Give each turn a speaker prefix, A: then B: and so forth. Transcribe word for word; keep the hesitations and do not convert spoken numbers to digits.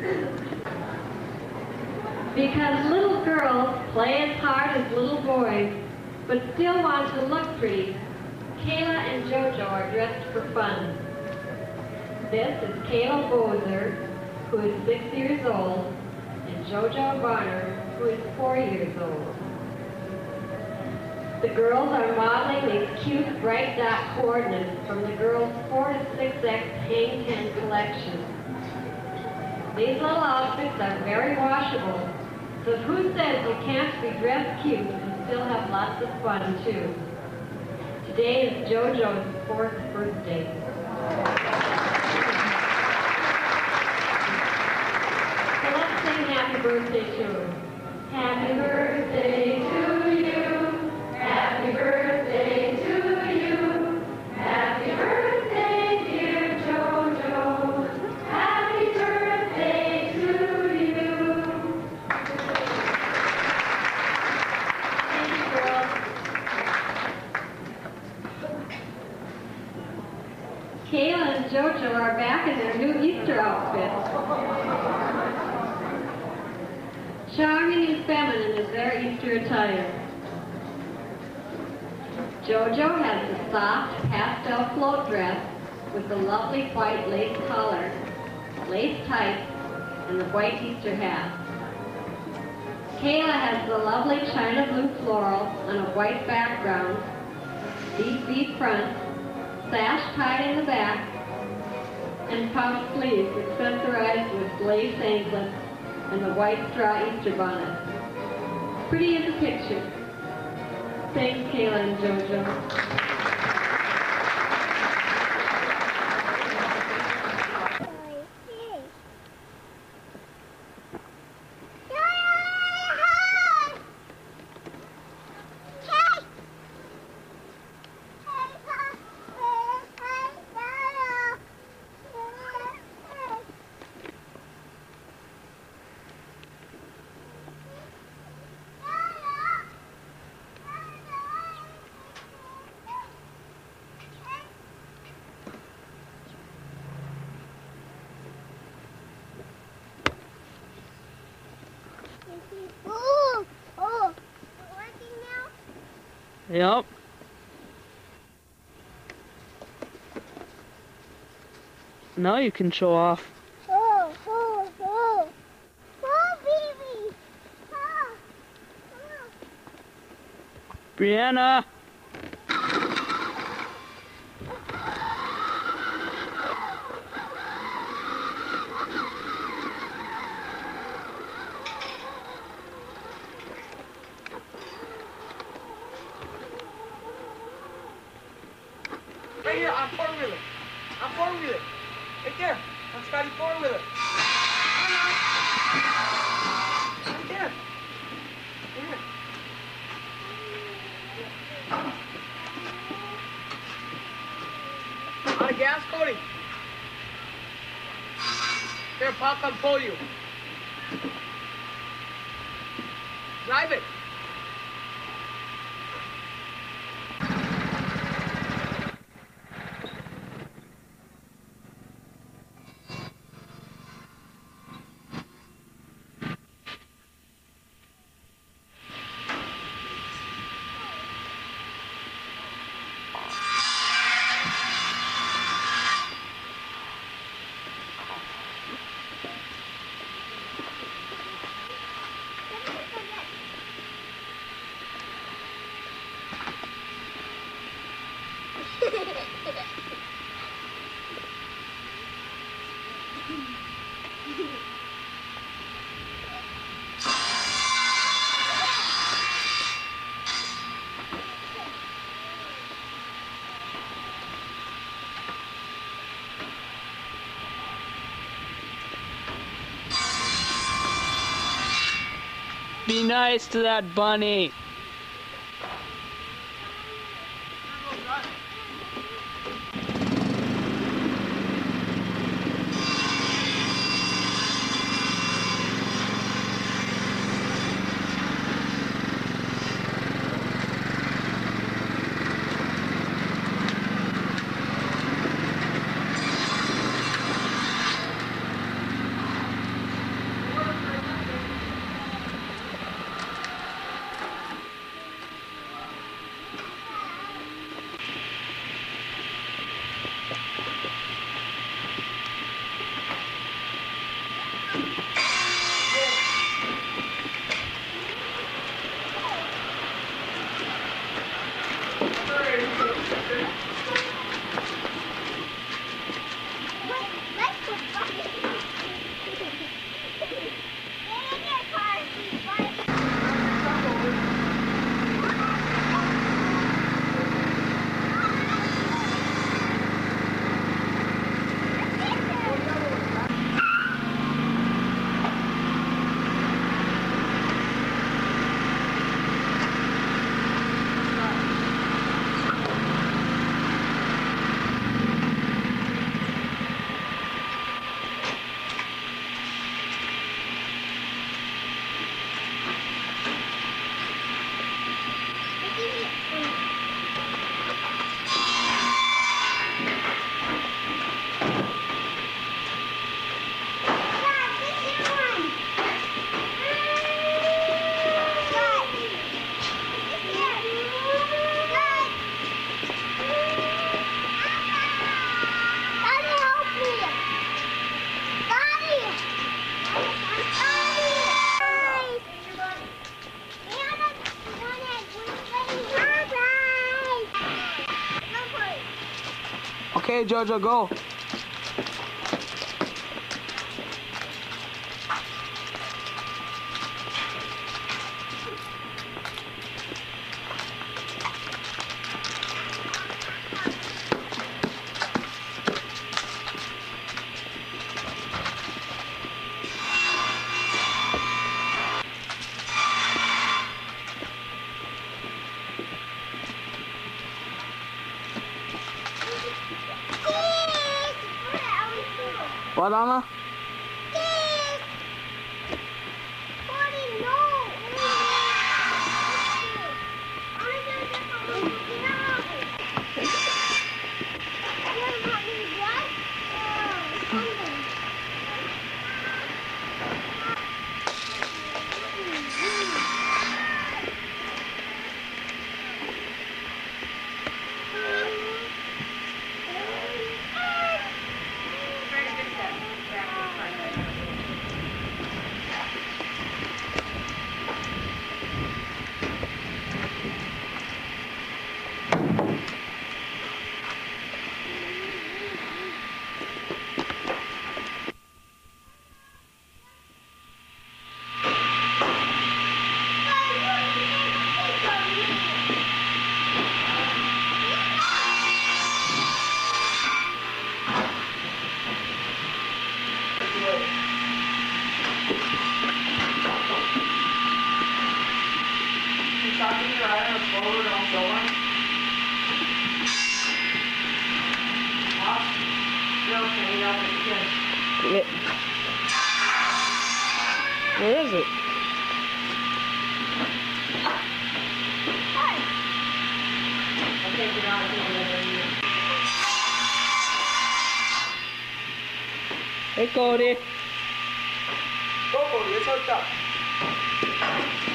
A: Because little girls play as hard as little boys, but still want to look pretty, Kayla and JoJo are dressed for fun. This is Kayla Bozer, who is six years old, and JoJo Varner, who is four years old. The girls are modeling these cute bright dot coordinates from the girls' four to six X Hang Ten collection. These little outfits are very washable, so who says you can't be dressed cute and still have lots of fun too? Today is JoJo's fourth birthday. So let's sing happy birthday to her. Happy birthday to you. Happy birthday to you. Happy birthday, dear JoJo. Happy birthday to you. Thank you, girls. Kayla and JoJo are back in their new Easter outfits. Charming and feminine is their Easter attire. JoJo has the soft pastel float dress with the lovely white lace collar, lace tights, and the white Easter hat. Kayla has the lovely china blue floral on a white background, deep V front, sash tied in the back, and puff sleeves accessorized with lace anklets and the white straw Easter bonnet. Pretty in the picture. Thanks, Kayla and JoJo.
B: Oh, oh, working now?
C: Yep. Now you can show off.
B: Oh, oh, oh. Oh, baby. Oh, oh.
C: Brianna!
D: Right here, on four-wheeler. On four-wheeler. Right there. On Scotty four-wheeler. Right there. Right here. On a gas, Cody. Here, Pop, I'll pull you. Drive it.
C: Be nice to that bunny.
D: Okay, JoJo, go. What, Mama?
C: Yeah. Where is it? Hey, Cody.
D: Go, Cody, it's hooked up.